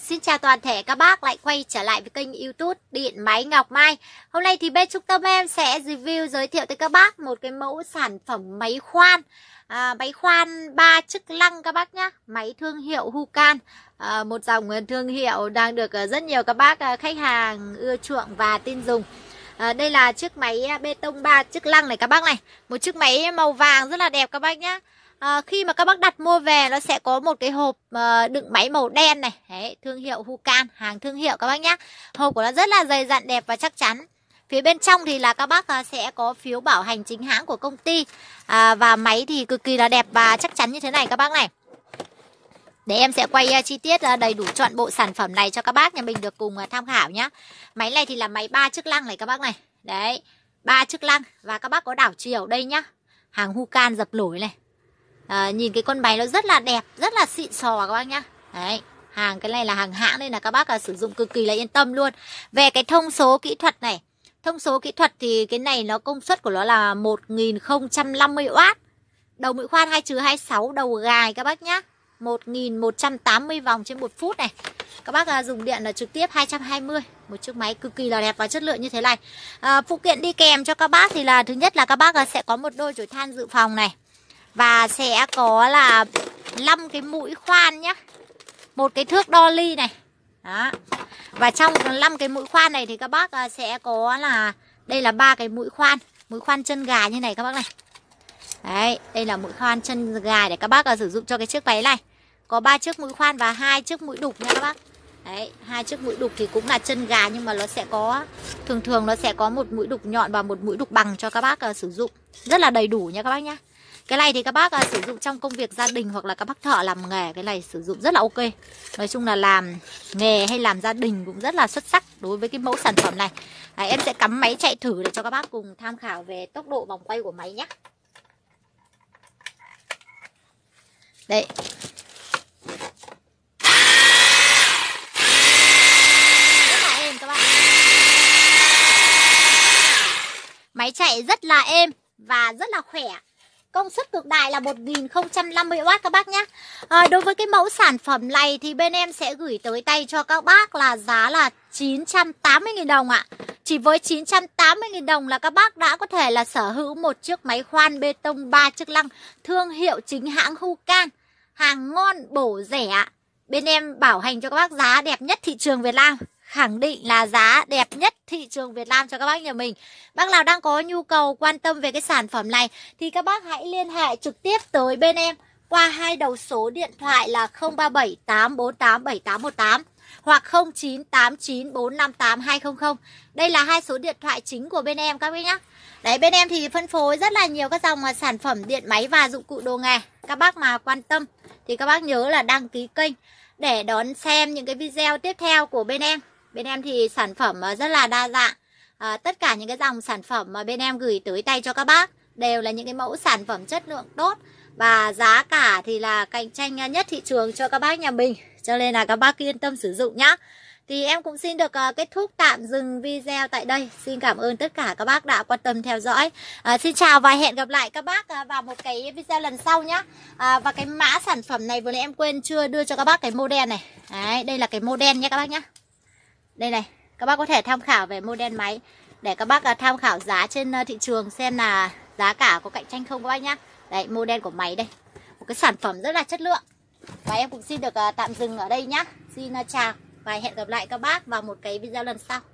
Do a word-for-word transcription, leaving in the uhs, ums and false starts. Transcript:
Xin chào toàn thể các bác lại quay trở lại với kênh YouTube Điện Máy Ngọc Mai. Hôm nay thì bên trung tâm em sẽ review giới thiệu tới các bác một cái mẫu sản phẩm máy khoan. À, máy khoan ba chức năng các bác nhé. Máy thương hiệu Hucan, à, một dòng thương hiệu đang được rất nhiều các bác khách hàng ưa chuộng và tin dùng. À, đây là chiếc máy bê tông ba chức năng này các bác này. Một chiếc máy màu vàng rất là đẹp các bác nhé. À, khi mà các bác đặt mua về nó sẽ có một cái hộp uh, đựng máy màu đen này. Đấy, thương hiệu Hucan, hàng thương hiệu các bác nhé. Hộp của nó rất là dày dặn đẹp và chắc chắn. Phía bên trong thì là các bác uh, sẽ có phiếu bảo hành chính hãng của công ty. à, Và máy thì cực kỳ là đẹp và chắc chắn như thế này các bác này. Để em sẽ quay uh, chi tiết uh, đầy đủ trọn bộ sản phẩm này cho các bác nhà mình được cùng uh, tham khảo nhé. Máy này thì là máy ba chức năng này các bác này. Đấy, ba chức năng. Và các bác có đảo chiều đây nhá. Hàng Hucan dập nổi này. À, nhìn cái con máy nó rất là đẹp, rất là xịn sò các bác nhá. Đấy, hàng cái này là hàng hãng nên là các bác là sử dụng cực kỳ là yên tâm luôn. Về cái thông số kỹ thuật này, thông số kỹ thuật thì cái này nó công suất của nó là một nghìn không trăm năm mươi oát. Đầu mũi khoan hai hai sáu đầu gài các bác nhá. một nghìn một trăm tám mươi vòng trên một phút này. Các bác à, dùng điện là trực tiếp hai trăm hai mươi. Một chiếc máy cực kỳ là đẹp và chất lượng như thế này. à, Phụ kiện đi kèm cho các bác thì là thứ nhất là các bác à, sẽ có một đôi chổi than dự phòng này. Và sẽ có là năm cái mũi khoan nhá. Một cái thước đo ly này. Đó. Và trong năm cái mũi khoan này thì các bác sẽ có là đây là ba cái mũi khoan, mũi khoan chân gà như này các bác này. Đấy, đây là mũi khoan chân gà để các bác sử dụng cho cái chiếc váy này. Có ba chiếc mũi khoan và hai chiếc mũi đục nha các bác. Đấy, hai chiếc mũi đục thì cũng là chân gà nhưng mà nó sẽ có thường thường nó sẽ có một mũi đục nhọn và một mũi đục bằng cho các bác uh, sử dụng. Rất là đầy đủ nha các bác nhá. Cái này thì các bác uh, sử dụng trong công việc gia đình hoặc là các bác thợ làm nghề, cái này sử dụng rất là ok. Nói chung là làm nghề hay làm gia đình cũng rất là xuất sắc đối với cái mẫu sản phẩm này. Đấy, em sẽ cắm máy chạy thử để cho các bác cùng tham khảo về tốc độ vòng quay của máy nhé. Đấy. Máy chạy rất là êm và rất là khỏe. Công suất cực đại là một nghìn không trăm năm mươi oát các bác nhé. à, Đối với cái mẫu sản phẩm này thì bên em sẽ gửi tới tay cho các bác là giá là chín trăm tám mươi nghìn đồng ạ. Chỉ với chín trăm tám mươi nghìn đồng là các bác đã có thể là sở hữu một chiếc máy khoan bê tông ba chức năng thương hiệu chính hãng Hucan. Hàng ngon bổ rẻ. Bên em bảo hành cho các bác giá đẹp nhất thị trường Việt Nam. Khẳng định là giá đẹp nhất thị trường Việt Nam cho các bác nhà mình. Bác nào đang có nhu cầu quan tâm về cái sản phẩm này thì các bác hãy liên hệ trực tiếp tới bên em qua hai đầu số điện thoại là không ba bảy tám bốn tám bảy tám một tám hoặc không chín tám chín bốn năm tám hai không không. Đây là hai số điện thoại chính của bên em các bác nhé. Đấy, bên em thì phân phối rất là nhiều các dòng sản phẩm điện máy và dụng cụ đồ nghề. Các bác mà quan tâm thì các bác nhớ là đăng ký kênh để đón xem những cái video tiếp theo của bên em. Bên em thì sản phẩm rất là đa dạng. à, Tất cả những cái dòng sản phẩm mà bên em gửi tới tay cho các bác đều là những cái mẫu sản phẩm chất lượng tốt. Và giá cả thì là cạnh tranh nhất thị trường cho các bác nhà mình. Cho nên là các bác yên tâm sử dụng nhá. Thì em cũng xin được uh, kết thúc tạm dừng video tại đây. Xin cảm ơn tất cả các bác đã quan tâm theo dõi. uh, Xin chào và hẹn gặp lại các bác uh, vào một cái video lần sau nhá. uh, Và cái mã sản phẩm này vừa nãy em quên chưa đưa cho các bác cái model này. Đấy, đây là cái model nhé các bác nhá. Đây này, các bác có thể tham khảo về model máy để các bác uh, tham khảo giá trên uh, thị trường xem là giá cả có cạnh tranh không các bác nhá. Đấy, model của máy đây. Một cái sản phẩm rất là chất lượng. Và em cũng xin được uh, tạm dừng ở đây nhá. Xin uh, chào và hẹn gặp lại các bác vào một cái video lần sau.